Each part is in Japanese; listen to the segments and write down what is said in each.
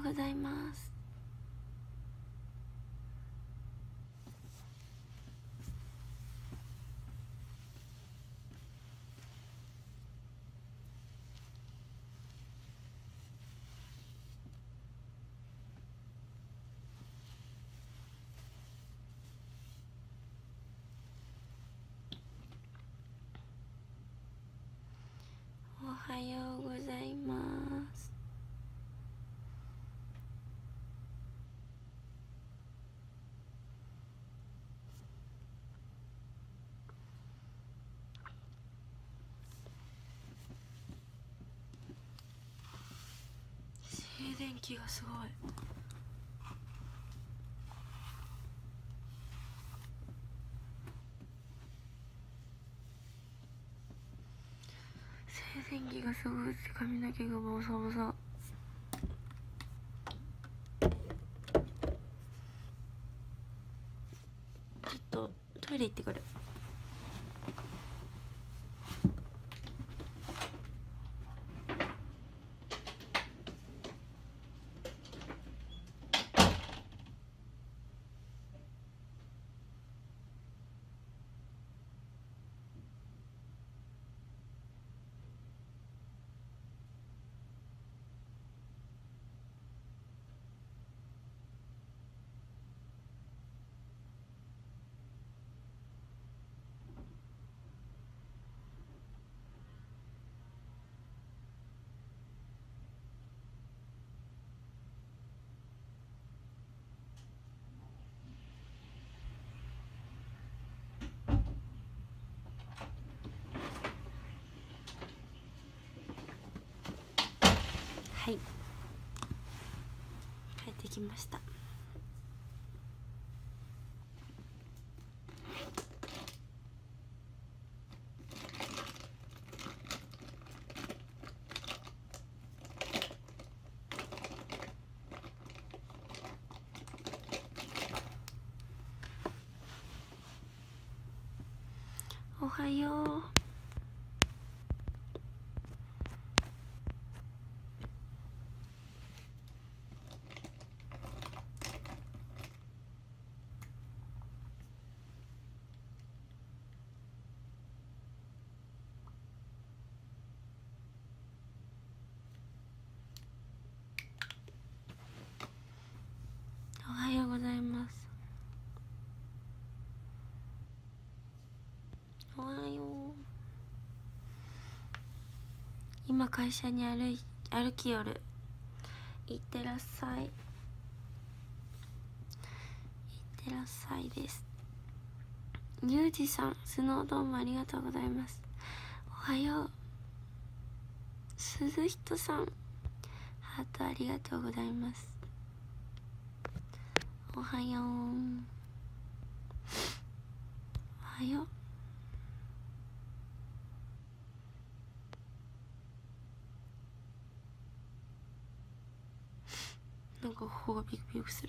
ございます。おはようございます。静電気がすごい。静電気がすごい。髪の毛がボサボサ。ちょっとトイレ行ってくる。はい、帰ってきました。おはよう。おはようございます。おはよう。今会社に歩きよる。いってらっしゃい。いってらっしゃいです。ゆうじさん、スノードームありがとうございます。おはよう。すずひとさん、ハートありがとうございます。おはよう。おはよう。なんか頬がビクビクする。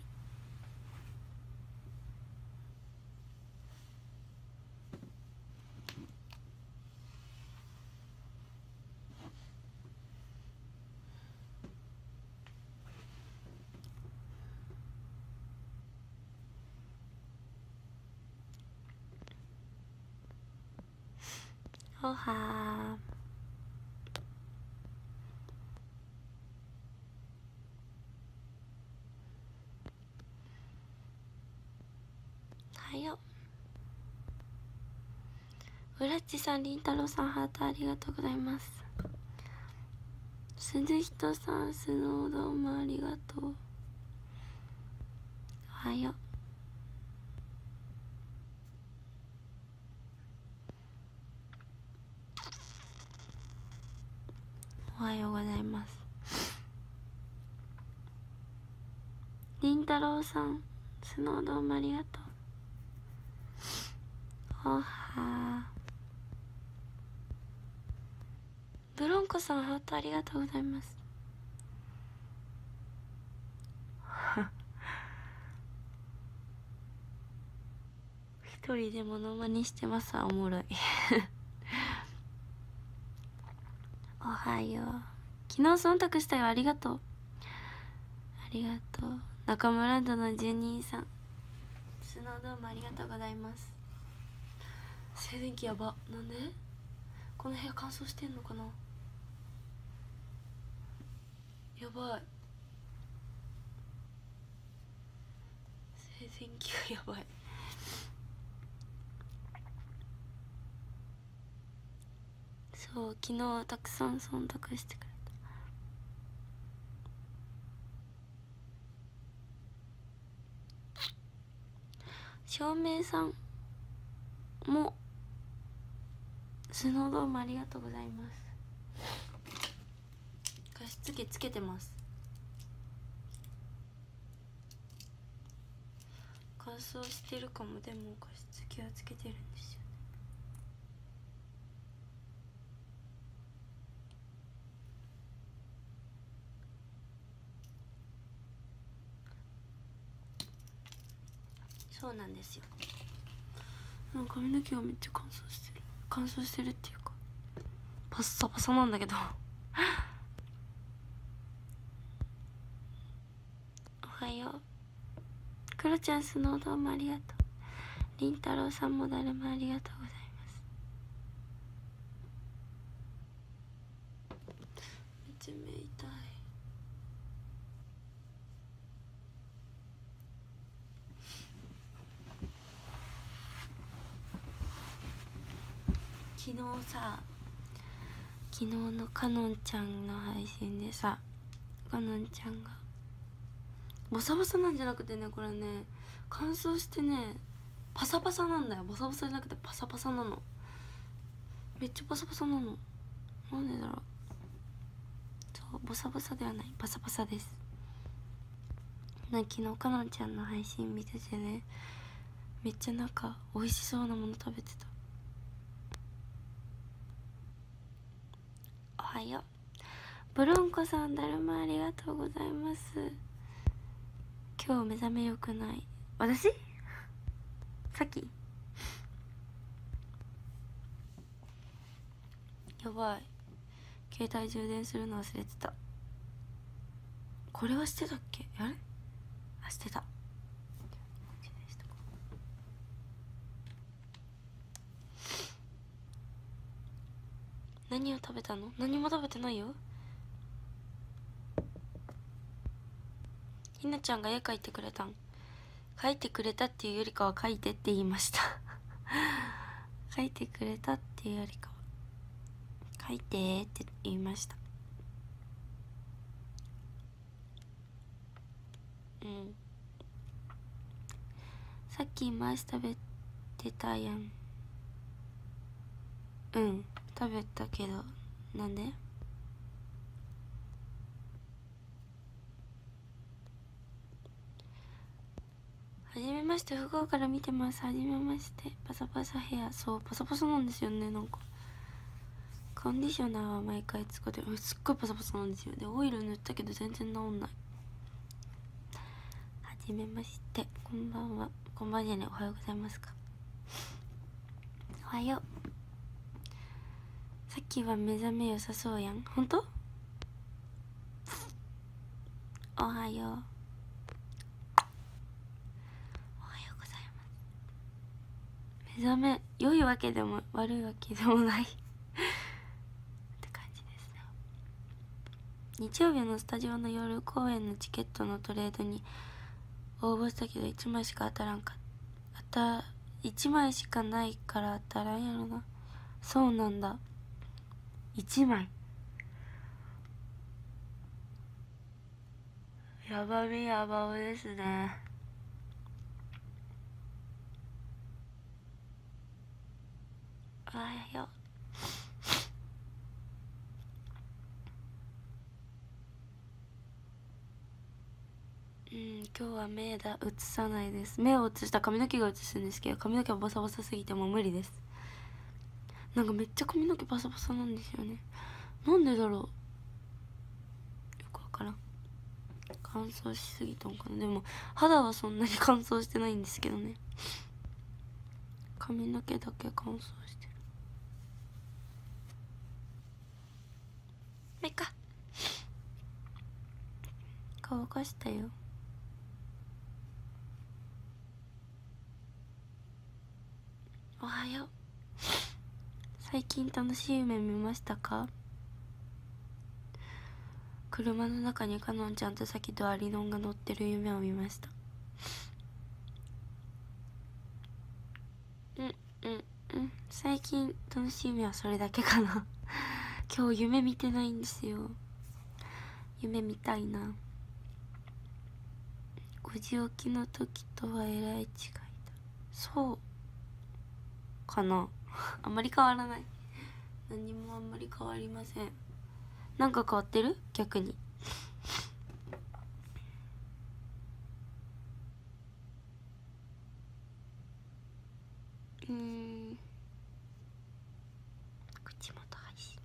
おはー。おはよう。うらっちさん、りんたろーさん、ハートありがとうございます。すずひとさん、スノードームありがとう。おはよう。おはようございます。りんたろーさん、スノードームありがとう。おはー。ブロンコさん、ハートありがとうございます。一人でモノマネしてます。おもろい。おはよう。昨日忖度したよ。ありがとう。ありがとう。中村殿の住人さん、スノードームありがとうございます。静電気やば。なんでこの部屋乾燥してんのかな。やばい、静電気がやばい。そう、昨日たくさん忖度してくれた。照明さんもスノードームありがとうございます。加湿器つけてます。乾燥してるかも。でも加湿器はつけてるんですよね。そうなんですよ。髪の毛がめっちゃ乾燥してる。乾燥してるっていうかパッサパサなんだけどおはよう。クロちゃんスノードームありがとう。りんたろうさんもだるまありがとうございます。めっちゃ目痛い。昨日のかのんちゃんの配信でさ、かのんちゃんがボサボサなんじゃなくてね、これね乾燥してねパサパサなんだよ。ボサボサじゃなくてパサパサなの。めっちゃパサパサなの。なんでだろう。そう、ボサボサではない、パサパサです。昨日かのんちゃんの配信見ててね、めっちゃなんか美味しそうなもの食べてた。おはよう。ブロンコさんだるまありがとうございます。今日目覚めよくない。私さっきやばい、携帯充電するの忘れてた。これはしてたっけ。あれ、あ、してた。何を食べたの。何も食べてないよ。ひなちゃんが絵描いてくれたん。描いてくれたっていうよりかは描いてって言いました描いてくれたっていうよりかは描いてって言いました。うん、さっきマイス食べてたやん。うん、食べたけどなんで。はじめまして、福岡から見てます。はじめまして。パサパサヘア。そう、パサパサなんですよね。なんかコンディショナーは毎回使ってすっごいパサパサなんですよ。でオイル塗ったけど全然治んない。はじめまして、こんばんは。こんばんじゃね、おはようございますか。おはよう。さっきは目覚め良さそうやん。ほんと。おはよう。目覚め良いわけでも悪いわけでもないって感じですね。日曜日のスタジオの夜公演のチケットのトレードに応募したけど1枚しか当たらんかった。1枚しかないから当たらんやろな。そうなんだ、1枚。やばみやばおですね。おはよう。今日は目映さないです。目を映した髪の毛が映すんですけど、髪の毛はボサボサすぎてもう無理です。なんかめっちゃ髪の毛バサバサなんですよね。なんでだろう、よくわからん。乾燥しすぎたんかな。でも肌はそんなに乾燥してないんですけどね。髪の毛だけ乾燥してる。まあいっか。 乾かしたよ。おはよう。最近楽しい夢見ましたか？車の中にかのんちゃんとさきとアリノンが乗ってる夢を見ました。最近楽しい夢はそれだけかな。今日夢見てないんですよ。夢見たいな。5時起きの時とはえらい違いだ。そうかな。あんまり変わらない。何もあんまり変わりません。なんか変わってる？逆に。口元配信。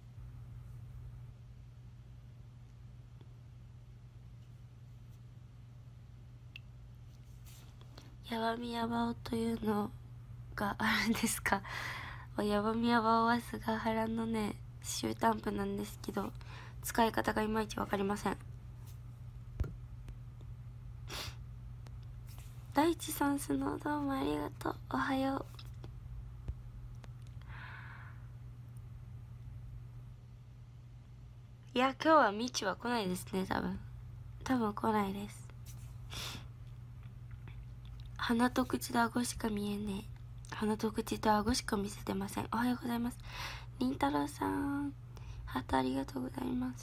ヤバミヤバオというのがあるんですか？ヤバミヤバオは菅原のね集団譜なんですけど、使い方がいまいちわかりません。大地さん、スノーどうもありがとう。おはよう。いや、今日はみちは来ないですね。多分来ないです。鼻と口と顎しか見えねえ。鼻と口と顎しか見せてません。おはようございます。りんたろうさん、ハートありがとうございます。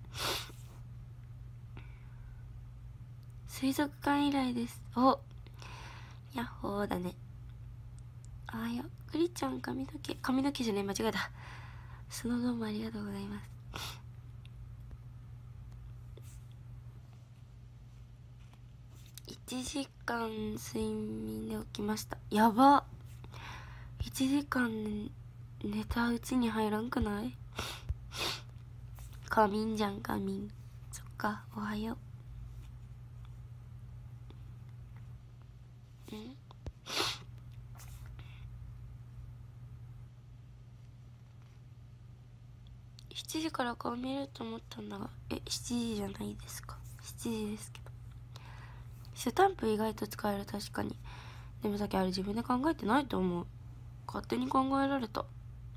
水族館以来です。お、ヤッホーだね。おはよう。クリちゃん、髪の毛じゃねえ、間違えた。スノーどうもありがとうございます。1時間睡眠で起きました。やば。1時間寝たうちに入らんくない？仮眠じゃん、仮眠。そっか、おはよう。7時から顔見ると思ったんだが、7時じゃないですか。7時ですけど。スタンプ意外と使える、確かに。でもさっきあれ自分で考えてないと思う。勝手に考えられた。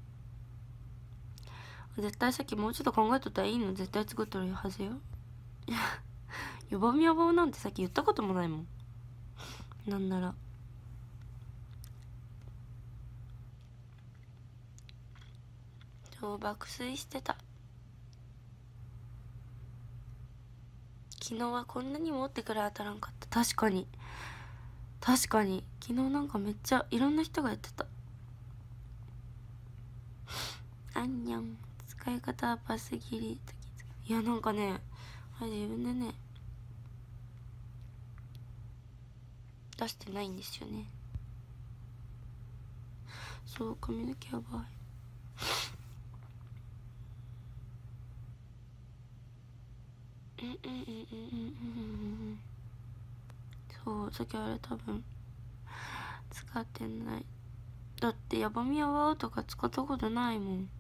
絶対さっきもうちょっと考えとったらいいの絶対作っとるはずよ。ヤバみヤバなんてさっき言ったこともないもん。なんならそう爆睡してた。昨日はこんなにもってくらい当たらんかった。確かに昨日なんかめっちゃいろんな人がやってた。あんにゃん、使い方はパス切り。いやなんかね、あれ自分でね出してないんですよね。そう、髪の毛やばい。そう、さっきあれ多分使ってない。だってヤバみやわとか使ったことないもん。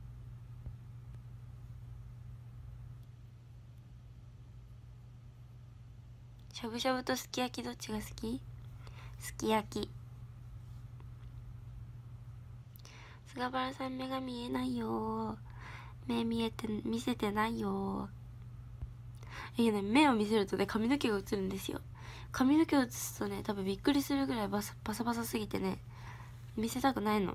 しゃぶしゃぶとすき焼きどっちが好き？すき焼き。菅原さん、目が見えないよ。目見せてないよ。いやね、目を見せるとね髪の毛が映るんですよ。髪の毛を映すとね多分びっくりするぐらいバサバサすぎてね見せたくないの。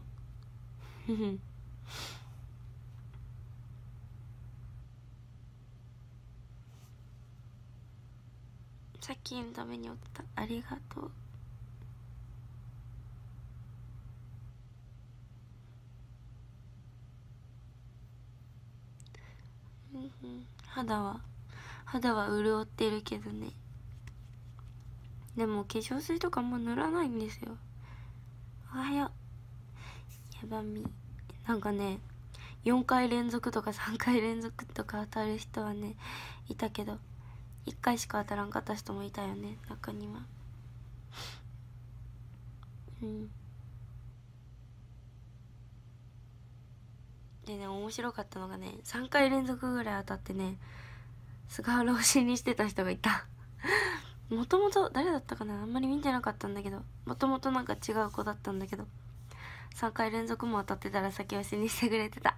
さっきのためにおった。ありがとう。肌は潤ってるけどね。でも化粧水とかも塗らないんですよ。おはよう。やばみ。なんかね4回連続とか3回連続とか当たる人はねいたけど、1回しか当たらんかった人もいたよね、中には。でね、面白かったのがね3回連続ぐらい当たってね菅原推しにしてた人がいた。 もともと誰だったかな、あんまり見てなかったんだけど、もともとなんか違う子だったんだけど、3回連続も当たってたら先押しにしてくれてた。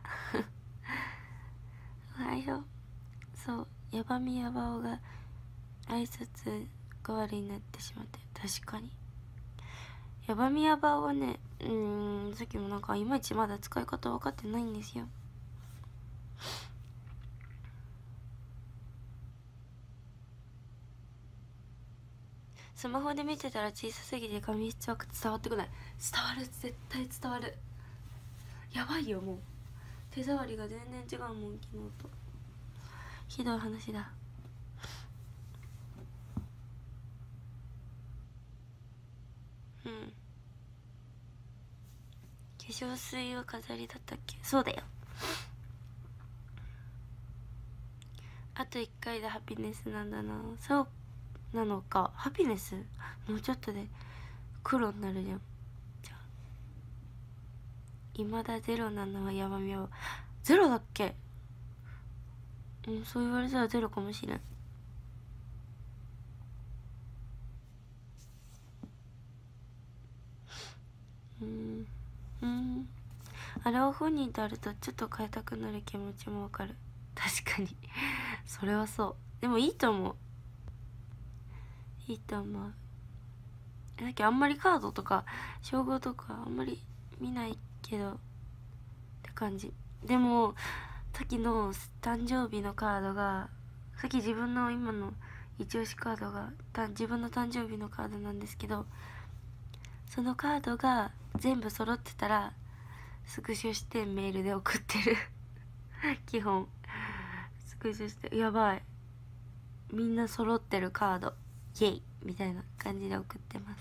おはよう。そう、ヤバみヤバオが挨拶代わりになってしまって、確かにヤバみヤバオはね、さっきもなんかいまいちまだ使い方分かってないんですよ。スマホで見てたら小さすぎて紙質は伝わってこない。伝わる、絶対伝わる。やばいよ、もう手触りが全然違うもん、昨日と。ひどい話だ。うん、化粧水は飾りだったっけ。そうだよ。あと1回でハピネスなんだな。そうなのか。ハピネスもうちょっとで黒になるじゃん。じゃあ未だゼロなのはヤバみはゼロだっけ。そう言われたらゼロかもしれん。あれを本人とあるとちょっと変えたくなる気持ちもわかる。確かにそれはそう。でもいいと思う、いいと思う。だけどあんまりカードとか称号とかあんまり見ないけどって感じ。でもさっきの誕生日のカードが、さっき自分の今の一押しカードが自分の誕生日のカードなんですけど、そのカードが全部揃ってたらスクショしてメールで送ってる基本スクショして、やばいみんな揃ってるカードイエイみたいな感じで送ってます。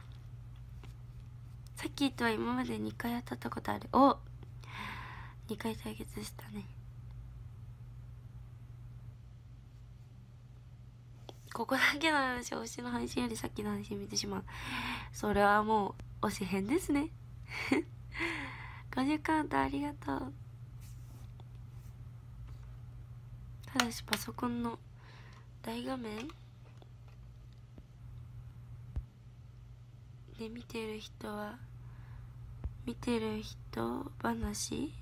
さっきとは今まで2回当たったことある。お、2回対決したね。ここだけの話、推しの配信よりさっきの配信見てしまう。それはもう推し編ですね50カウントありがとう。ただしパソコンの大画面で見てる人は見てる人話。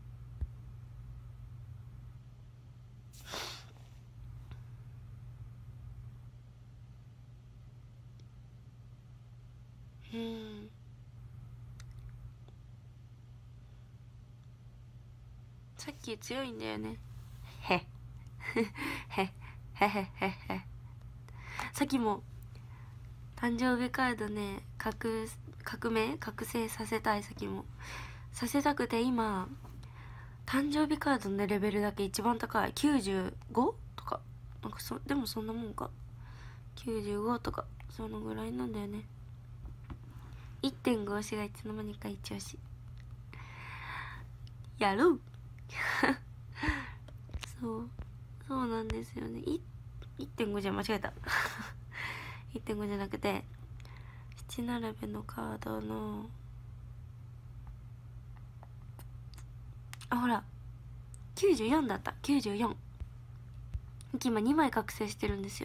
さっき強いんだよね。へへへへへへ。さっきも誕生日カードね、覚醒させたい。さっきもさせたくて、今誕生日カードのレベルだけ一番高い 95? とかなんかでもそんなもんか。95とかそのぐらいなんだよね。1.5 押しがいつの間にか1押しやるそうなんですよね。1.5 じゃ間違えた1.5 じゃなくて7並べのカードのほら94だった。94今2枚覚醒してるんですよ。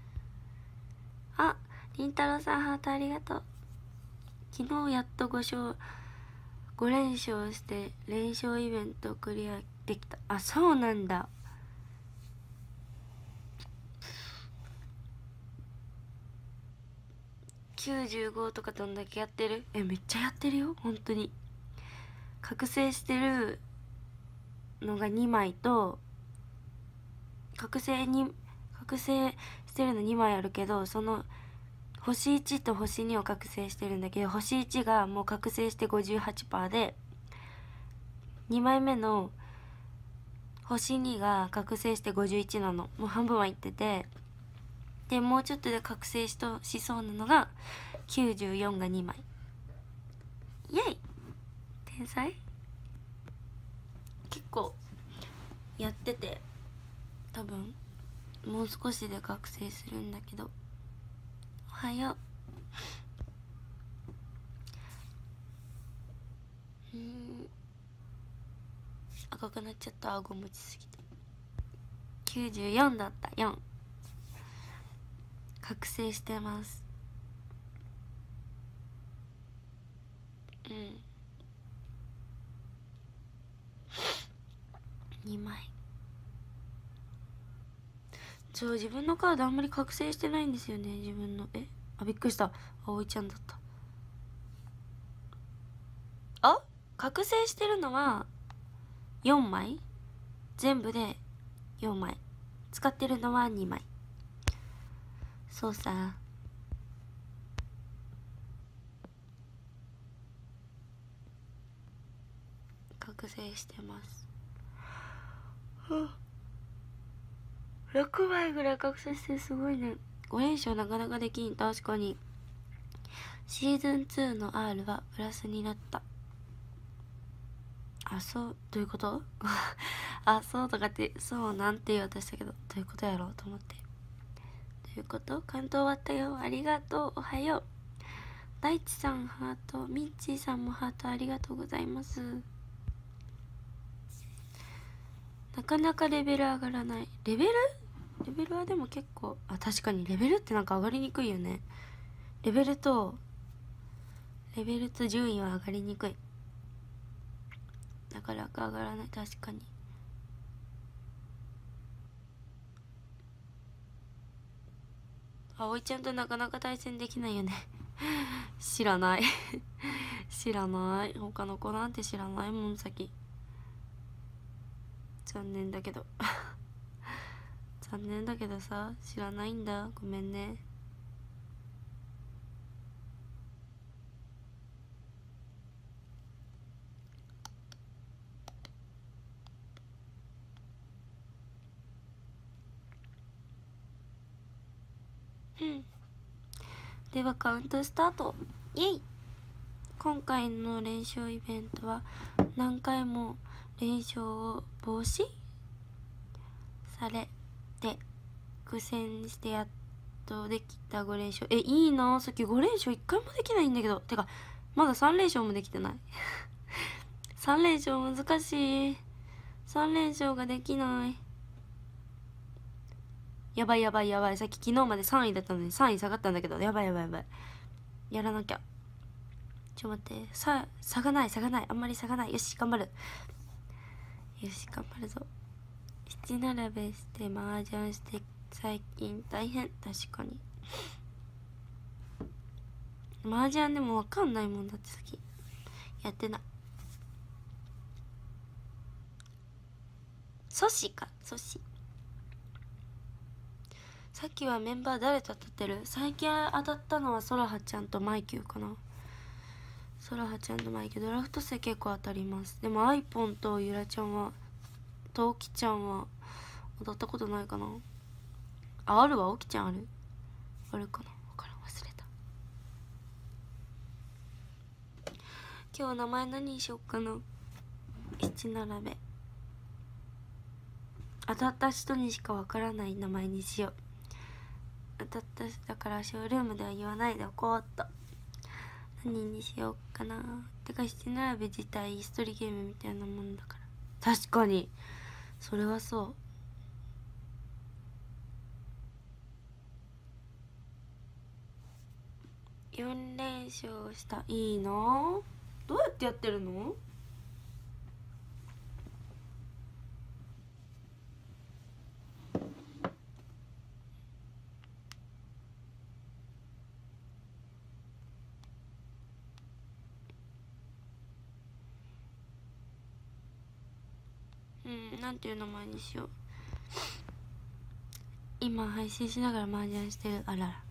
りんたろーさんハートありがとう。昨日やっと5連勝して連勝イベントクリアできた。そうなんだ。95とかどんだけやってる？めっちゃやってるよ本当に。覚醒してるのが2枚と覚醒してるの2枚あるけど、その星1と星2を覚醒してるんだけど、星1がもう覚醒して 58% で、2枚目の星2が覚醒して51なの。もう半分はいってて、でもうちょっとで覚醒しそうなのが94が2枚。イエイ天才。結構やってて、多分もう少しで覚醒するんだけど。おはよう。赤くなっちゃった。顎持ちすぎて。94だった。4 覚醒してます。2枚。自分のカードあんまり覚醒してないんですよね。自分のびっくりした。葵ちゃんだった。覚醒してるのは4枚、全部で4枚、使ってるのは2枚。そうさ。覚醒してます。6枚ぐらい覚醒してすごいね。5連勝なかなかできん。確かにシーズン2の R はプラスになった。そうどういうことそうとかってそうなんて言おうとしたけど、どういうことやろうと思って。どういうこと？関東終わったよ。ありがとう。おはよう。大地さんハート、ミッチーさんもハートありがとうございます。なかなかレベル上がらない。レベルはでも結構確かにレベルってなんか上がりにくいよね。レベルと順位は上がりにくい。なかなか上がらない。確かに。葵ちゃんとなかなか対戦できないよね知らない知らない。他の子なんて知らないもん。先残念だけど残念だけどさ、知らないんだ。ごめんね。ではカウントスタート。イエイ。今回の連勝イベントは何回も連勝を防止されて苦戦してやっとできた5連勝。いいな。さっき5連勝1回もできないんだけど。てかまだ3連勝もできてない3連勝難しい。3連勝ができない。やばい。さっき昨日まで3位だったのに3位下がったんだけど、やばい。やらなきゃ。ちょっと待って。差がない。あんまり差がない。よし頑張るぞ。七並べして麻雀して最近大変。確かに麻雀でも分かんないもんだって。先やってない。阻止。さっきはメンバー誰と当たってる？最近当たったのはソラハちゃんとマイキューかな。ソラハちゃんとマイキュー。ドラフト生結構当たります。でもアイポンとゆらちゃんはとオキちゃんは当たったことないかな。あるわ。オキちゃんあるかな。分からん。忘れた。今日名前何にしよっかな。七並べ。当たった人にしかわからない名前にしよう。当たった人だからショールームでは言わないでおこうっと。何にしようかな。てか七並べ自体イストリゲームみたいなもんだから。確かにそれはそう。4連勝した。いいな。どうやってやってるの？なんていう名前にしよう。今配信しながら麻雀してる。あらら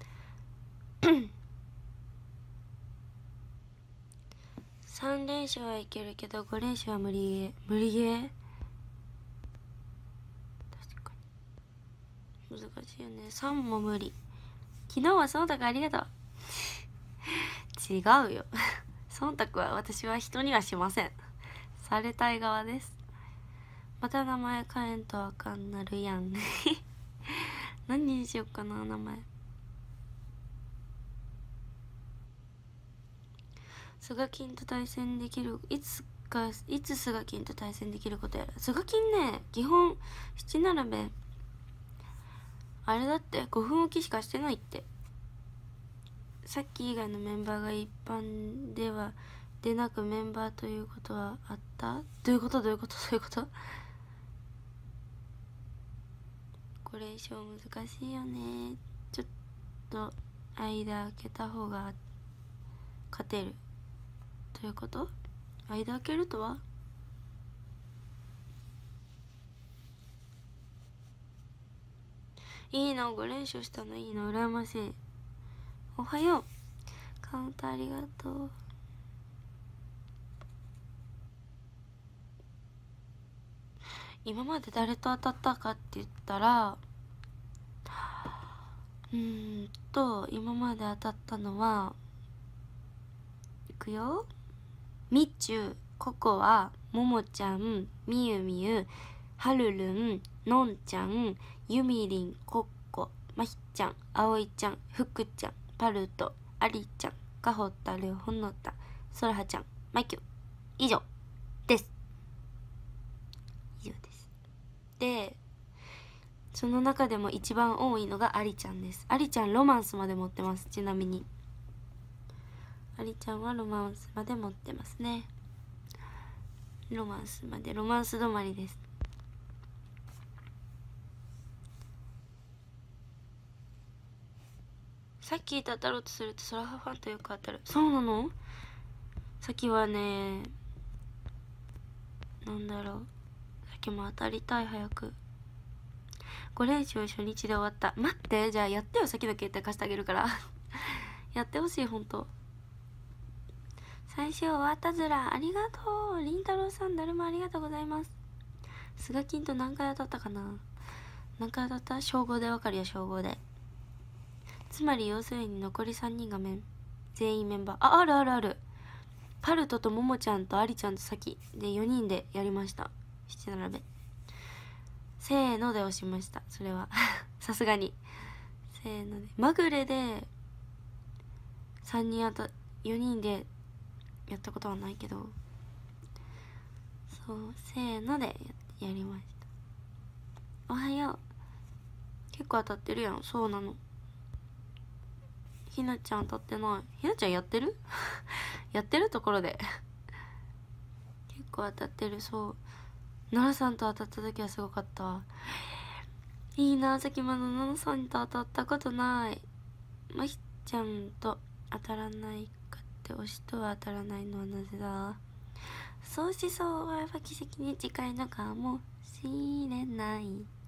3連勝はいけるけど5連勝は無理ゲー。確かに難しいよね。3も無理。昨日は忖度ありがとう違うよ忖度は私は人にはしません。されたい側です。また名前変えんとあかんなるやん何にしよっかな。名前スガキンと対戦できる。いつスガキンと対戦できることやら。スガキンね、基本七並べあれだって5分おきしかしてないって。さっき以外のメンバーが一般では出なくメンバーということはあった？どういうこと？これ以上難しいよね。ちょっと間開けた方が勝てる。どういうこと？間開けるとは？いいの、5連勝したのいいの、羨ましい。おはよう。カウンターありがとう。今まで誰と当たったかって言ったら、今まで当たったのは、いくよ。みちゅ、ココア、ももちゃん、みゆみゆ、はるるん、のんちゃん、ゆみりん、こっこ、まひちゃん、あおいちゃん、ふくちゃん、パルト、ありちゃん、かほたる、ほのた、そらはちゃん、まきゅ。以上です。で、その中でも一番多いのがありちゃんです。ありちゃんロマンスまで持ってます。ちなみにありちゃんはロマンスまで持ってますね。ロマンス止まりです。さっきと当たろうとするとソラハファンとよく当たる。そうなの？さっきはね、なんだろう、さっきも当たりたい。早く5連勝初日で終わった。待って、じゃあやってよ。さっきの携帯貸してあげるからやってほしい。ほんと最終終わったずら。ありがとう。りんたろうさん、だるまありがとうございます。すがきんと何回当たったかな。何回当たった？称号でわかるよ、称号で。つまり要するに残り3人が全員メンバー。あるあるある。パルトとももちゃんとありちゃんとさきで4人でやりました。7並べせーので押しました。それはさすがにせーので。まぐれで3人4人でやったことはないけど、そうせーのでやりました。おはよう。結構当たってるやん。そうなの。ひなちゃん当たってない。ひなちゃんやってるやってるところで結構当たってる。そう、奈良さんと当たった時はすごかったわ。いいな。さっきまだ奈良さんと当たったことない。まひちゃんと当たらないかって推しとは当たらないのはなぜだ。そうしそうはやっぱ奇跡に近いのかもしれない。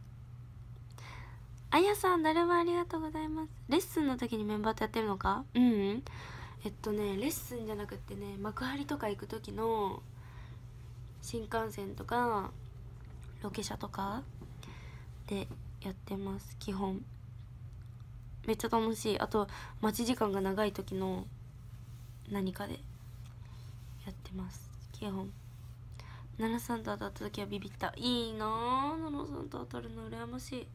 あやさん、だるまありがとうございます。レッスンの時にメンバーとやってるのか？レッスンじゃなくってね、幕張とか行く時の新幹線とかロケ車とかでやってます。基本めっちゃ楽しい。あと待ち時間が長い時の何かでやってます。基本奈良さんと当たった時はビビった。いいなぁ、奈良さんと当たるの羨ましい。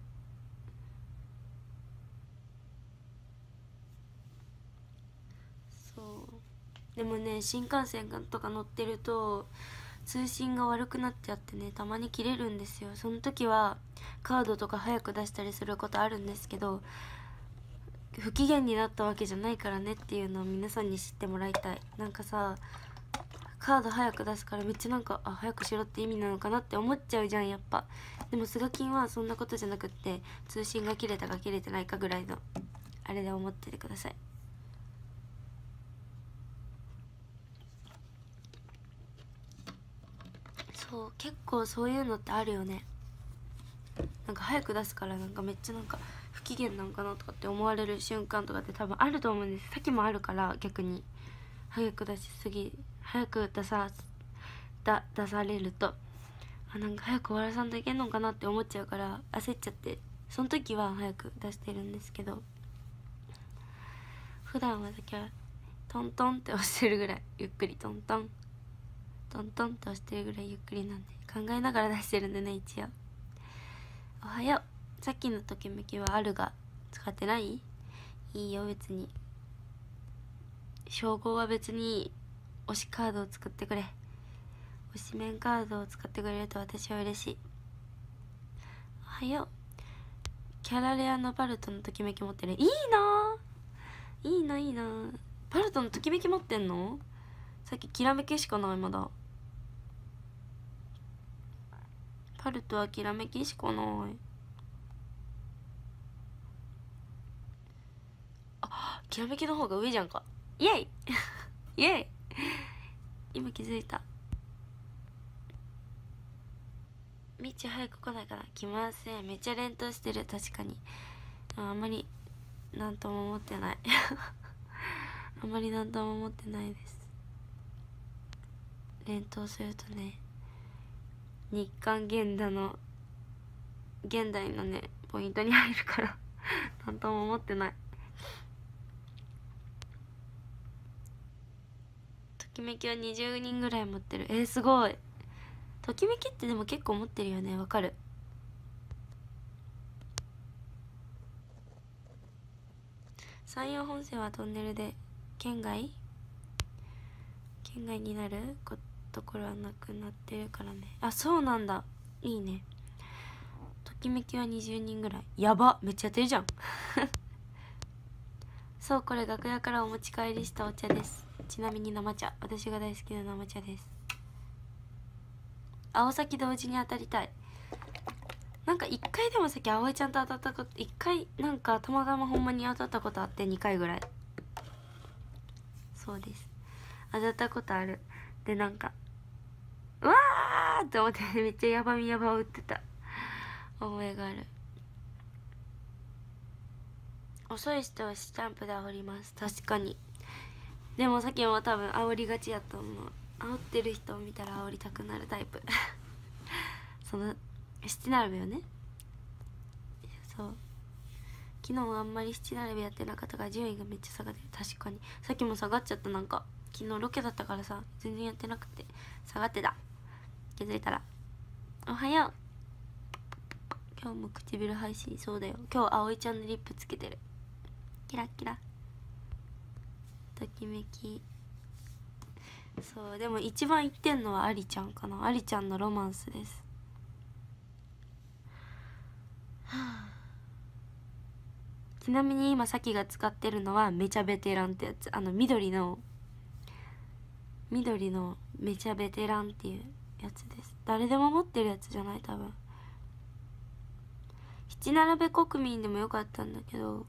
そうでもね、新幹線とか乗ってると通信が悪くなっちゃってね、たまに切れるんですよ。その時はカードとか早く出したりすることあるんですけど、不機嫌になったわけじゃないからねっていうのを皆さんに知ってもらいたい。なんかさ、カード早く出すからめっちゃなんか、早くしろって意味なのかなって思っちゃうじゃん、やっぱ。でもスガキンはそんなことじゃなくって、通信が切れたか切れてないかぐらいのあれで思っててください。そう、結構そういうのってあるよね。なんか早く出すからなんかめっちゃなんか不機嫌なんかなとかって思われる瞬間とかって多分あると思うんです。さっきもあるから、逆に早く出しすぎ、早く出されると、なんか早く終わらさんといけんのかなって思っちゃうから焦っちゃって、その時は早く出してるんですけど、普段はだけはトントンって押してるぐらいゆっくり、トントントントンって押してるぐらいゆっくりなんで、考えながら出してるんでね、一応。おはよう。さっきのときめきはあるが使ってない？いいよ、別に。称号は別に推しカードを作ってくれ。推しメンカードを使ってくれると私は嬉しい。おはよう。 キャラレアのパルトのときめき持ってる。いいないいないいな。パルトのときめき持ってんの？さっききらめきしかない。まだパルトはきらめきしかない。あ、きらめきの方が上じゃんか。イエイイエイ今気づいた。みち早く来ないかな。来ません。めっちゃ連投してる。確かにあんまりなんとも思ってないあんまりなんとも思ってないです。連投するとね、日韓現代のねポイントに入るからなんとも思ってない。ときめきは20人ぐらい持ってる。すごい。ときめきってでも結構持ってるよね。わかる。山陽本線はトンネルで県外になるところはなくなってるからね。あ、そうなんだ。いいね。ときめきは20人ぐらい。やば、めっちゃやってるじゃんそう、これ楽屋からお持ち帰りしたお茶です。ちなみに生茶、私が大好きな生茶です。青崎同時に当たりたい。なんか1回でもさっき葵ちゃんと当たったこと、1回なんかたまたまほんまに当たったことあって、2回ぐらい。そうです、当たったことある。でなんかうわーって思ってめっちゃヤバみヤバを打ってた覚えがある。遅い人はスタンプで煽ります。確かに。でもさっきも多分煽りがちやと思う。煽ってる人を見たら煽りたくなるタイプその七並べよね。そう、昨日あんまり七並べやってなかったから順位がめっちゃ下がってる。確かにさっきも下がっちゃった。なんか昨日ロケだったからさ、全然やってなくて下がってた。気づいたらおはよう。今日も唇配信。そうだよ、今日葵ちゃんのリップつけてる。キラッキラ。ときめき。そう、でも一番言ってんのはアリちゃんかな。アリちゃんのロマンスです。ちなみに今さきが使ってるのはめちゃベテランってやつ。緑のめちゃベテランっていうやつです。誰でも持ってるやつじゃない？多分七並べ国民でもよかったんだけど。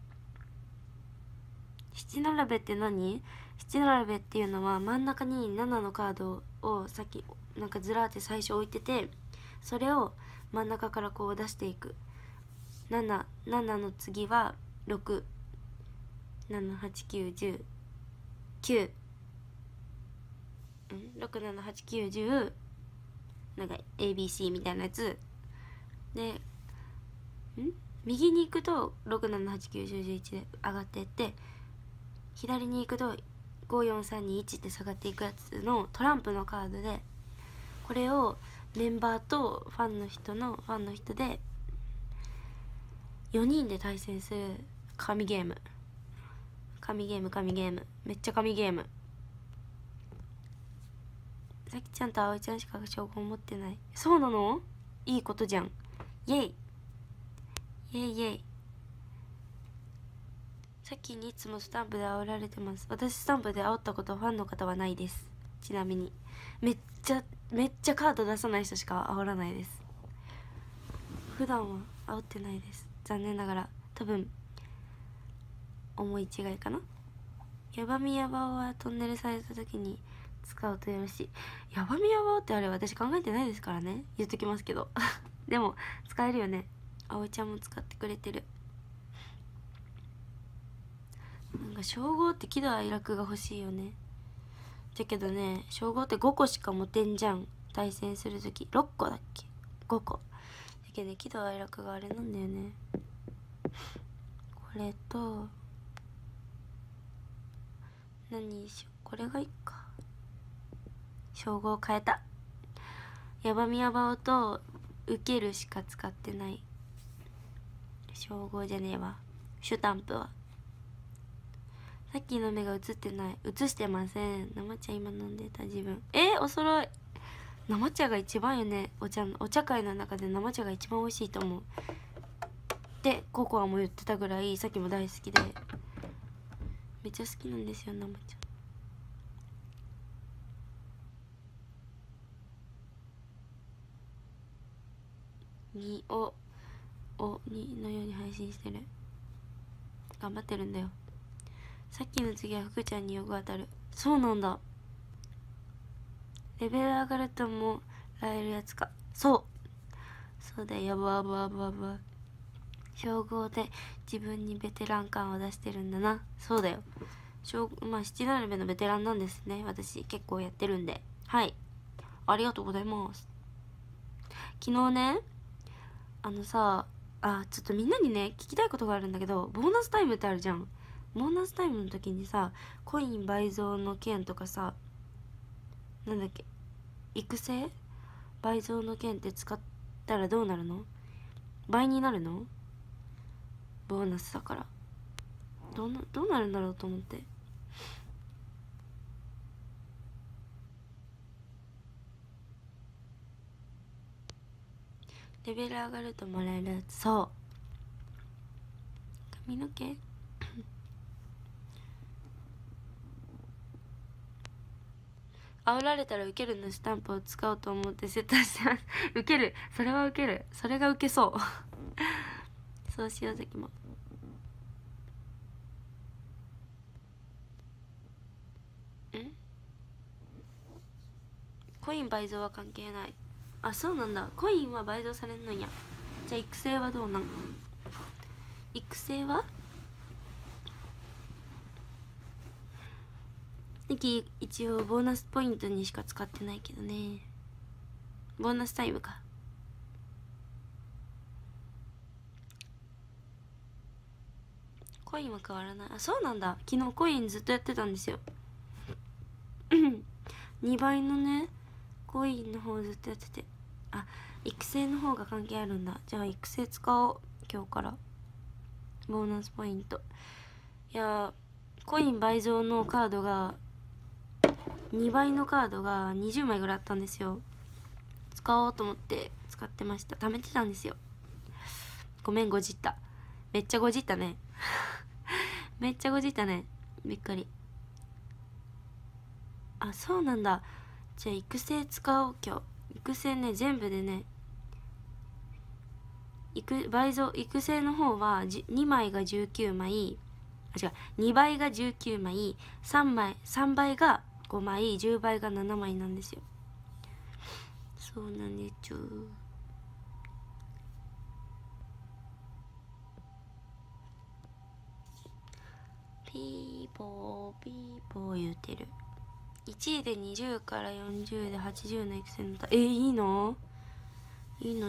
七並べって何？七並べっていうのは真ん中に7のカードをさっきなんかずらーって最初置いてて、それを真ん中からこう出していく。7の次は6、7、8、9、10、9、6、7、8、9、10、なんか ABC みたいなやつで、右に行くと6、7、8、9、10、11で上がっていって、左に行くと5、4、3、2、1って下がっていくやつのトランプのカードで、これをメンバーとファンの人で4人で対戦する神ゲーム。めっちゃ神ゲーム。さきちゃんとあおいちゃんしか称号持ってない。そうなの？いいことじゃん。イエイイエイイエイ。さっきにいつもスタンプで煽られてます。私スタンプで煽ったことファンの方はないです。ちなみにめっちゃカード出さない人しか煽らないです。普段は煽ってないです、残念ながら。多分思い違いかな。ヤバみヤバオはトンネルされた時に使うとよろしい。ヤバみヤバオってあれ私考えてないですからね、言っときますけどでも使えるよね。葵ちゃんも使ってくれてる。なんか称号って喜怒哀楽が欲しいよね。だけどね、称号って5個しか持てんじゃん、対戦するとき。6個だっけ、5個だけどね、喜怒哀楽があれなんだよね。これと何にしよう、これがいいか。称号変えた。ヤバみヤバオと受けるしか使ってない。称号じゃねえわ、シュタンプは。さっきの目が映ってない。映してません。生茶今飲んでた自分。お揃い。生茶が一番よね。お茶会の中で生茶が一番美味しいと思う。 ってココアも言ってたぐらいさっきも大好きで、めっちゃ好きなんですよ生ちゃんににのように配信してる。頑張ってるんだよ。さっきの次は福ちゃんによく当たる。そうなんだ。レベル上がるともらえるやつか。そうだよ。やばばばば。称号で自分にベテラン感を出してるんだな。そうだよ。まあ7レベルのベテランなんですね。私結構やってるんで。はい、ありがとうございます。昨日ね、ちょっとみんなにね聞きたいことがあるんだけど、ボーナスタイムってあるじゃん。ボーナスタイムの時にさ、コイン倍増の件とかさ、なんだっけ、育成倍増の件って使ったらどうなるの？倍になるの？ボーナスだからどうなるんだろうと思って。レベル上がるともらえるやつ。そう、髪の毛煽られたらウケるのスタンプを使おうと思ってセットしてますウケる、それはウケる、それがウケそうそうしよう。関もコイン倍増は関係ない。あ、そうなんだ。コインは倍増されんのんや。じゃあ育成はどうなん？育成は一応ボーナスポイントにしか使ってないけどね。ボーナスタイムか。コインは変わらない。あ、そうなんだ。昨日コインずっとやってたんですよ2倍のねコインの方ずっとやってて、あ、育成の方が関係あるんだ。じゃあ育成使おう、今日からボーナスポイント。いやコイン倍増のカードが2倍のカードが20枚ぐらいあったんですよ。使おうと思って使ってました。貯めてたんですよ。ごめん、ごじった。めっちゃごじったねめっちゃごじったね。びっくり。あ、そうなんだ。じゃあ育成使おう今日。育成ね、全部でね、倍増育成の方は2枚が19枚、あ、違う、2倍が19枚、3倍が5枚、10倍が7枚なんですよ。そうなんでちゅ。ピーポーピーポー言うてる。1位で20から40で80の育成のいいの？いいの？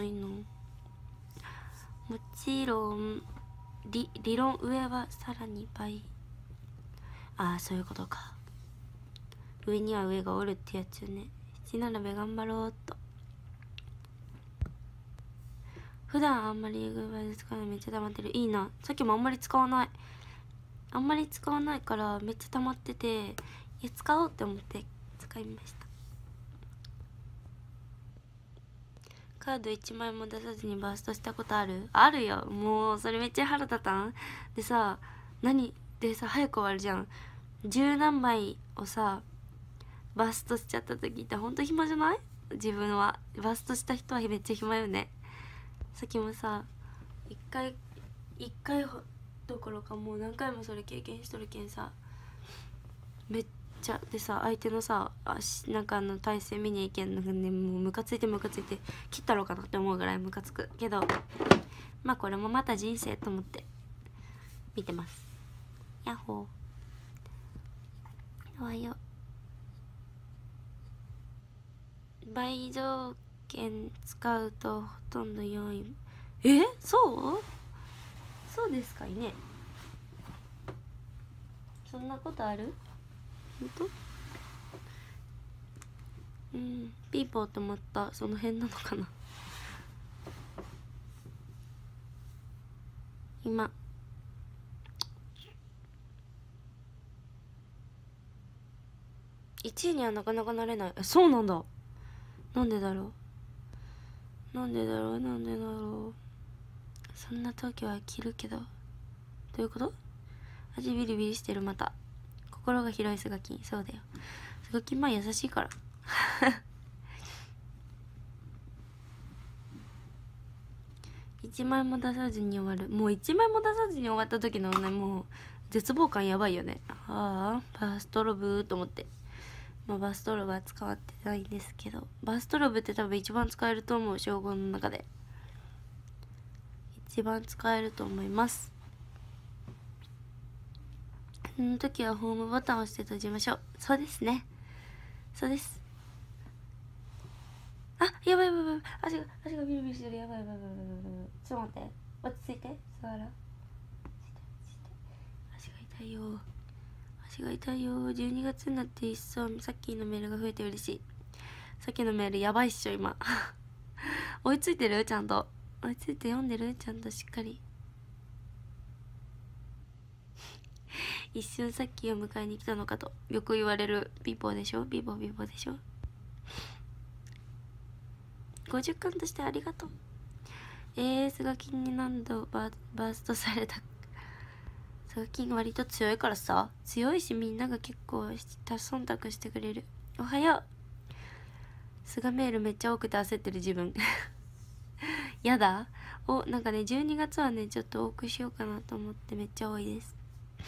もちろん理論上はさらに倍。ああ、そういうことか。上には上がおるってやつよね。7並べ頑張ろうっと。普段あんまりグーバイで使うのめっちゃ溜まってる。いいな。さっきもあんまり使わないからめっちゃ溜まってて、いや使おうって思って使いました。カード1枚も出さずにバーストしたことある？あるよ。もうそれめっちゃ腹立たんでさ、早く終わるじゃん。十何枚をさバーストしちゃった時ってほんと暇じゃない？自分はバーストした人はめっちゃ暇よね。さっきもさ一回どころかもう何回もそれ経験しとるけんさ、めっちゃでさ、相手のさなんか体勢見に行けんのがね、もうムカついて切ったろうかなって思うぐらいムカつくけど、まあこれもまた人生と思って見てます。ヤッホー、おはよう。倍増券使うとほとんど4位。そうですかいね。そんなことある？ほんと？ピーポーと思った。その辺なのかな今。1位にはなかなかなれない。そうなんだ。なんでだろう。 そんな時は着るけど。どういうこと？味ビリビリしてる。また心が広いスガキン。そうだよ、スガキンまあ優しいから1枚も出さずに終わる。もう1枚も出さずに終わった時のね、もう絶望感やばいよね。ああバストロブと思って。まあバストロブは使ってないんですけど、バストロブって多分一番使えると思う。称号の中で一番使えると思います。その時はホームボタンを押して閉じましょう。そうですね、そうです。あ、やばいやばいやばい、足がビリビリしてる。やばいやばいやばいやばいやばい。ちょっと待って、落ち着いて。座ら、足が痛いよ、足が痛いよ。12月になって一層さっきのメールが増えて嬉しい。さっきのメールやばいっしょ今追いついてる？ちゃんと追いついて読んでる？ちゃんとしっかり一瞬さっきを迎えに来たのかとよく言われるビボでしょ。ビボでしょ。50巻としてありがとう。スガキンに何度バーストされた。スガキン割と強いからさ、強いしみんなが結構忖度してくれる。おはよう。スガメールめっちゃ多くて焦ってる自分やだ。なんかね12月はねちょっと多くしようかなと思ってめっちゃ多いです。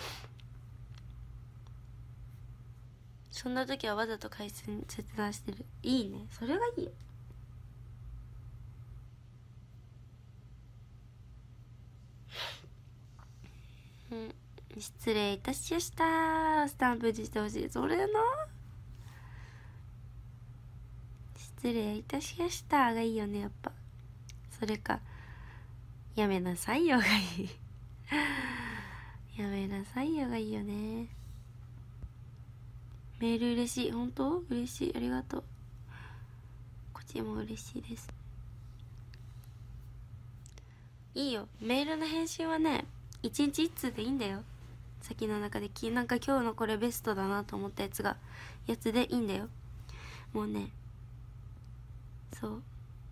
そんな時はわざと回線切断してる。いいね、それがいいよ。うん、失礼いたしました。スタンプしてほしい。それな、失礼いたしましたがいいよね、やっぱ。それかやめなさいよがいいやめなさいよがいいよね。メール嬉しい。本当嬉しい、ありがとう。こっちも嬉しいです。いいよ、メールの返信はね1日1通でいいんだよ。先の中でなんか今日のこれベストだなと思ったやつでいいんだよ。もうね、そう、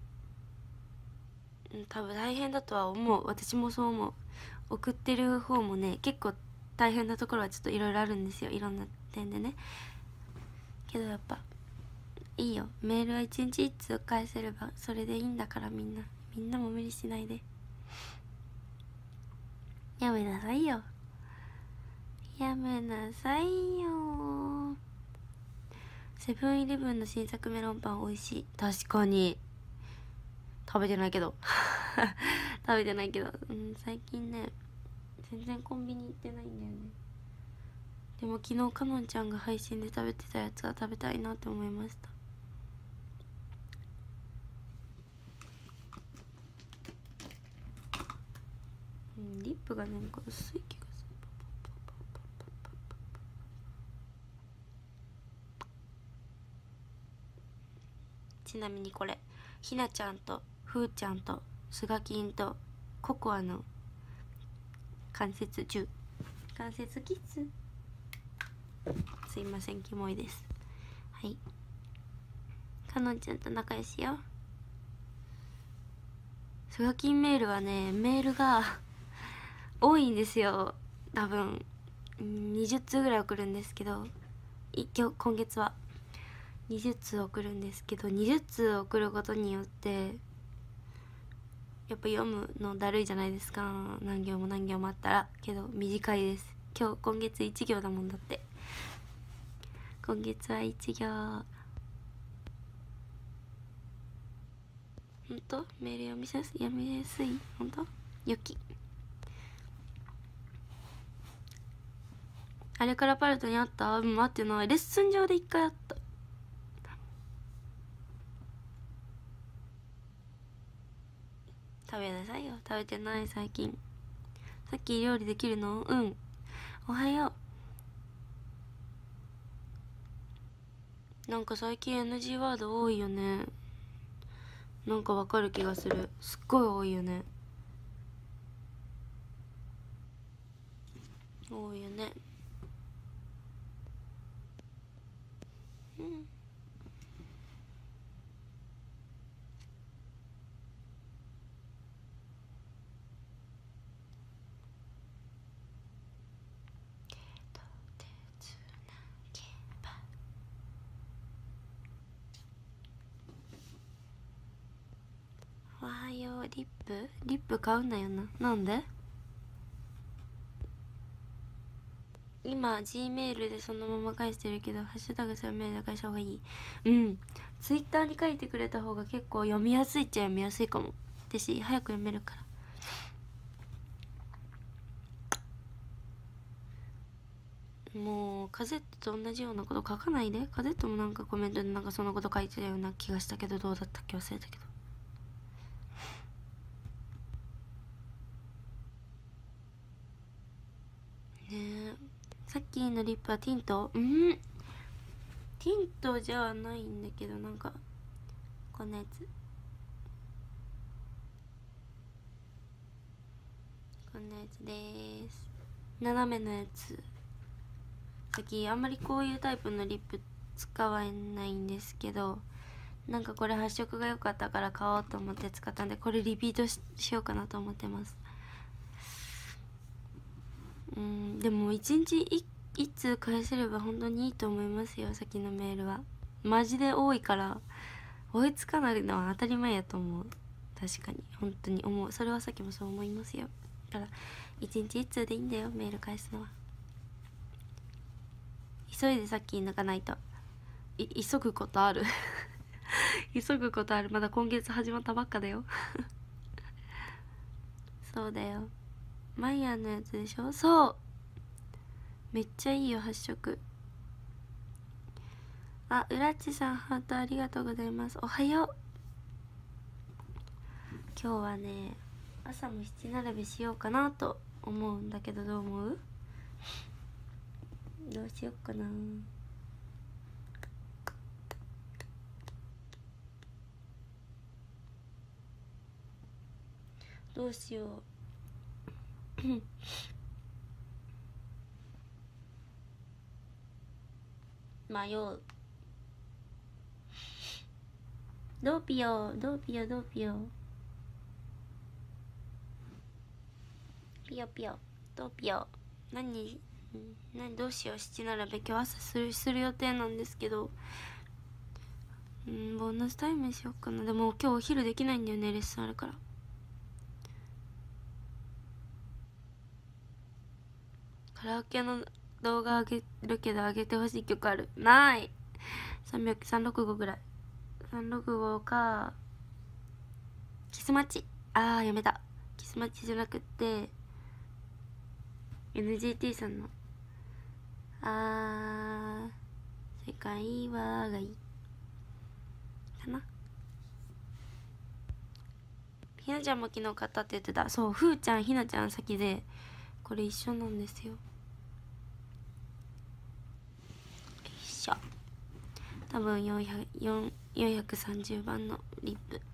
多分大変だとは思う。私もそう思う。送ってる方もね結構大変なところはちょっといろいろあるんですよ、いろんな点でね。けどやっぱいいよ、メールは1日1通返せればそれでいいんだから。みんなも無理しないで。やめなさいよ、やめなさいよ。セブンイレブンの新作メロンパン美味しい。確かに食べてないけど最近ね全然コンビニ行ってないんだよね。でも昨日かのんちゃんが配信で食べてたやつは食べたいなって思いました。リップがなんか薄い気がする。ちなみにこれひなちゃんとふーちゃんとすがきんとココアの関節キス。すいません、キモいです。はい、かのんちゃんと仲良しよ。すがきんメールはねメールが多いんですよ。多分20通ぐらい送るんですけど、今月は20通送るんですけど、20通送ることによってやっぱ読むのだるいじゃないですか。何行も何行もあったら。けど短いです。今月1行だもん。だって今月は1行。ほんとメール読みやすい。ほんとよき。あれからパルトに会った？待ってない。レッスン上で1回会った。食べなさいよ。食べてない最近。さっき料理できるの？うん。おはよう。なんか最近 NG ワード多いよね。なんかわかる気がする。すっごい多いよね。多いよね。うん。 よう。リップ買うんだよな。なんで？今 G メールでそのまま返してるけど、ハッシュタグそのメールで返した方がいい。うん、ツイッターに書いてくれた方が結構読みやすいっちゃ読みやすいかも。私早く読めるから。もうカゼットと同じようなこと書かないで。カゼットもなんかコメントでなんかそんなこと書いてたような気がしたけど、どうだったっけ忘れたけど。ねえ、さっきのリップはティント？ティントじゃないんだけど、なんかこんなやつ、こんなやつです。斜めのやつ。さっきあんまりこういうタイプのリップ使わないんですけど、なんかこれ発色が良かったから買おうと思って使ったんで、これリピート しようかなと思ってます。でも1日1通返せれば本当にいいと思いますよ。さっきのメールはマジで多いから追いつかないのは当たり前やと思う。確かに本当に思う。それはさっきもそう思いますよ。だから1日1通でいいんだよ、メール返すのは。急いでさっき抜かないと。急ぐことある急ぐことある。まだ今月始まったばっかだよそうだよ、マイヤーのやつでしょ。そう、めっちゃいいよ発色。あ、うらっちさんハートありがとうございます。おはよう。今日はね、朝も七並べしようかなと思うんだけど、どう思う？どうしようかな。どうしよう迷う。どうピヨどうピヨどうピヨピヨピヨどうピヨ。何どうしよう。七並べ今日朝する予定なんですけど、ボーナスタイムしようかな。でも今日お昼できないんだよね、レッスンあるから。カラオケの動画あげるけどあげてほしい曲ある？ない。365ぐらい。365かキスマッチ。やめた。キスマッチじゃなくって NGT さんの世界はがいいかな。ひなちゃんも昨日買ったって言ってた。そう、ふーちゃんひなちゃん先でこれ一緒なんですよ。よいしょ。多分430番のリップ。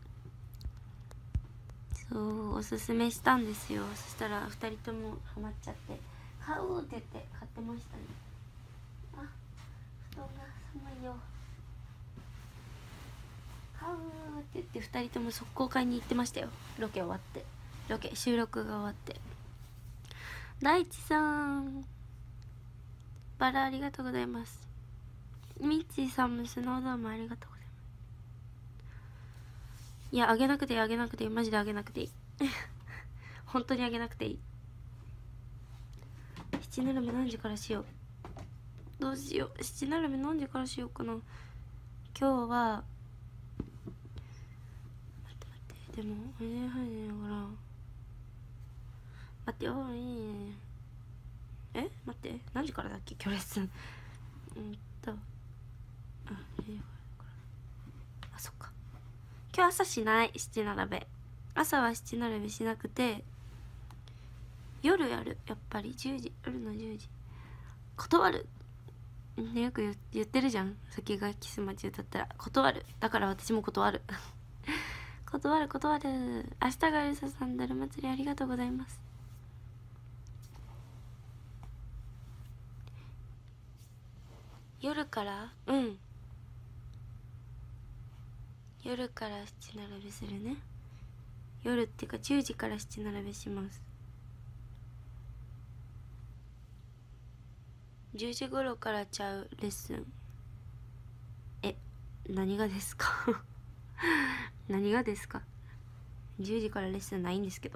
そうおすすめしたんですよ。そしたら2人ともハマっちゃって買うって言って買ってましたね。あ、布団が寒いよ。買うって言って2人とも速攻買いに行ってましたよ。ロケ終わって、収録が終わって。大地さんバラありがとうございます。ミッチーさんもスノードームありがとうございます。いや、あげなくていいマジであげなくていい本当にあげなくていい。七並べ何時からしよう。どうしよう。七並べ何時からしようかな。今日は待ってでも8時半だから待ってよ。待って何時からだっけ今日レッスン。そっか。今日朝しない。七並べ朝は七並べしなくて夜やる。やっぱり10時、夜の10時。断るね、よく言ってるじゃん。先がキスマチ歌ったら断る。だから私も断る断る。明日がエルサさん、だる祭りありがとうございます。夜から？夜から七並べするね。夜っていうか10時から七並べします。10時頃からちゃうレッスン。何がですか何がですか。 10時からレッスンないんですけど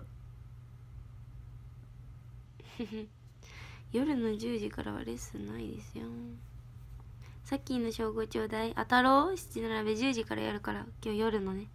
夜の10時からはレッスンないですよ。さっきの称号ちょうだい。当たろう。7並べ10時からやるから、今日夜のね。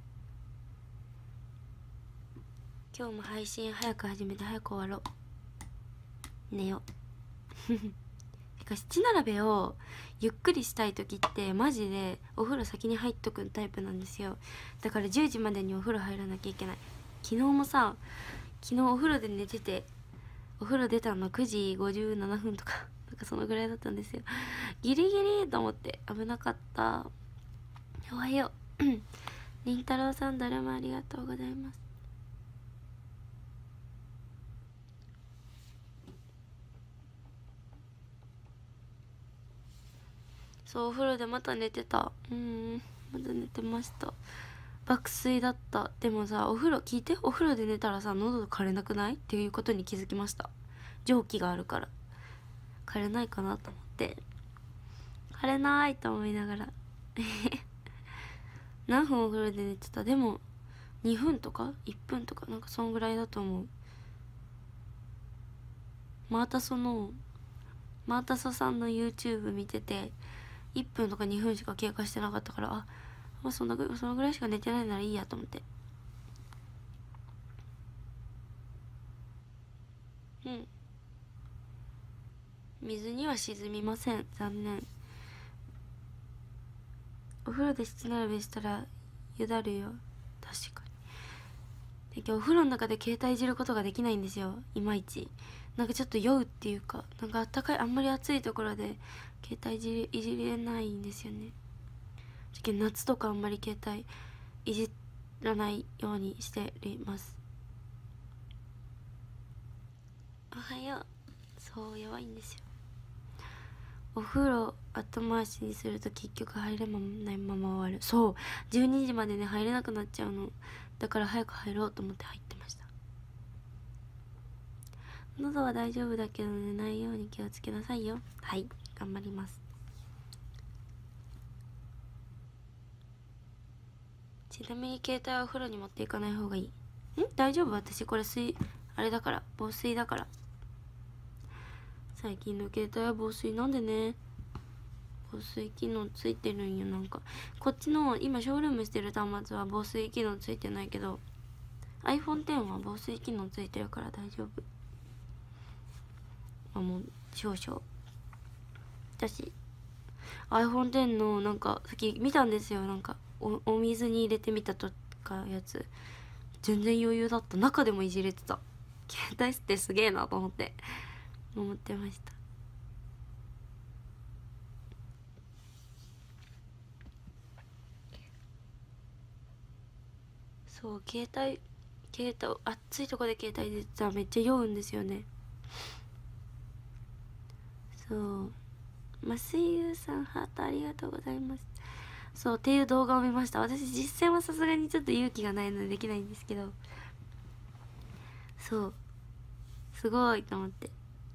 今日も配信早く始めて早く終わろう。寝ようてか7並べをゆっくりしたい時ってマジでお風呂先に入っとくタイプなんですよ。だから10時までにお風呂入らなきゃいけない。昨日もさ、昨日お風呂で寝てて、お風呂出たの9時57分とかなんかそのぐらいだったんですよ。ギリギリと思って危なかった。おはようりんたろうさん、どれもありがとうございます。そう、お風呂でまた寝てた。まだ寝てました。爆睡だった。でもさ、お風呂聞いて、お風呂で寝たらさ、喉枯れなくないっていうことに気づきました。蒸気があるから枯れないかなと思って、枯れないと思いながら何分お風呂で寝てた。でも2分とか1分とかなんかそんぐらいだと思う。マータソさんの YouTube 見てて1分とか2分しか経過してなかったから、まあそのぐらいしか寝てないならいいやと思って。水には沈みません。残念。お風呂で七並べしたらよだるよ。確かに。で、お風呂の中で携帯いじることができないんですよ、いまいち。なんかちょっと酔うっていうか、なんかあったかい、あんまり暑いところで携帯いじれないんですよね。夏とかあんまり携帯いじらないようにしています。おはよう。そう、やばいんですよ。お風呂後回しにすると結局入れないまま終わる。そう、12時までね入れなくなっちゃうの。だから早く入ろうと思って入ってました。喉は大丈夫だけど寝ないように気をつけなさいよ。はい、頑張ります。ちなみに携帯はお風呂に持っていかない方がいい。大丈夫。私これあれだから、防水だから。最近の携帯は防水なんでね。防水機能ついてるんよ。なんかこっちの今ショールームしてる端末は防水機能ついてないけど iPhone X は防水機能ついてるから大丈夫。もう少々。私 iPhone X のなんかさっき見たんですよ。なんかお水に入れてみたとかやつ、全然余裕だった。中でもいじれてた。携帯ってすげえなと思ってました。そう、携帯暑いとこで携帯でさめっちゃ酔うんですよね。そう、麻酔優さんハートありがとうございます。そうっていう動画を見ました。私実践はさすがにちょっと勇気がないのでできないんですけど、そうすごいと思って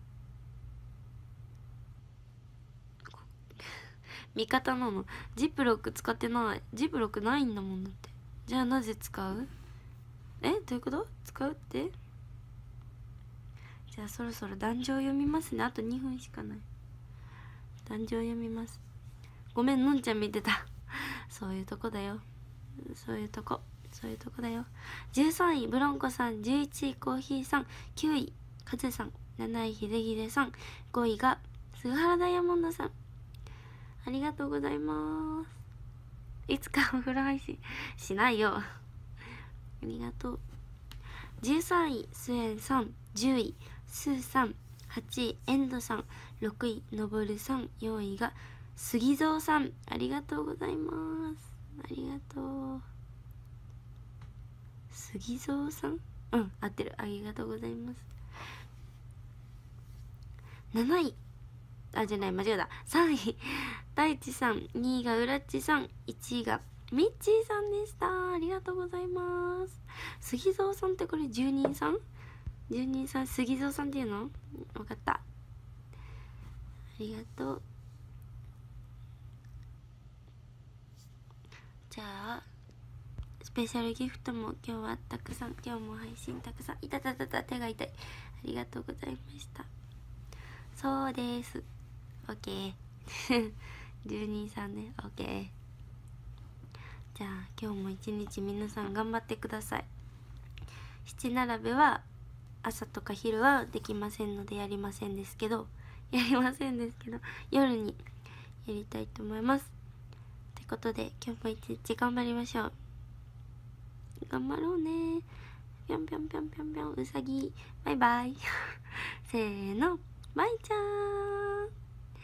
味方なの。ジップロック使ってない。ジップロックないんだもん。だってじゃあなぜ使う？どういうこと？使うって？じゃあそろそろ壇上読みますね。あと2分しかない。壇上読みます。ごめん、のんちゃん見てたそういうとこだよ。そういうとこだよ。13位ブロンコさん、11位コーヒーさん、9位カズさん、7位ヒデヒデさん、5位が菅原ダイヤモンドさん。ありがとうございます。いつかお風呂配信しないよありがとう。13位スエンさん、10位スーさん、8位エンドさん、6位のぼるさん、4位が杉蔵さん。ありがとうございます。ありがとう。杉蔵さん、合ってる。ありがとうございます。7位じゃない、間違えた。3位大地さん、2位がうらっちさん、1位がミッチーさんでした。ありがとうございます。杉蔵さんってこれ住人さん杉蔵さんっていうの？分かった。ありがとう。じゃあペシャルギフトも今日はたくさん、今日も配信たくさん、いたたたた、手が痛い、ありがとうございました。そうです、 OK 123ね、 OK。 じゃあ今日も一日皆さん頑張ってください。七並べは朝とか昼はできませんのでやりませんですけど夜にやりたいと思います。ってことで今日も一日頑張りましょう。頑張ろうね。ぴょんぴょんぴょんぴょんぴょん、うさぎバイバイせーの、バイちゃーん、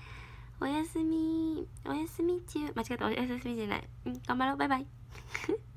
おやすみ、おやすみ中、間違った、おやすみじゃない、頑張ろう、バイバイ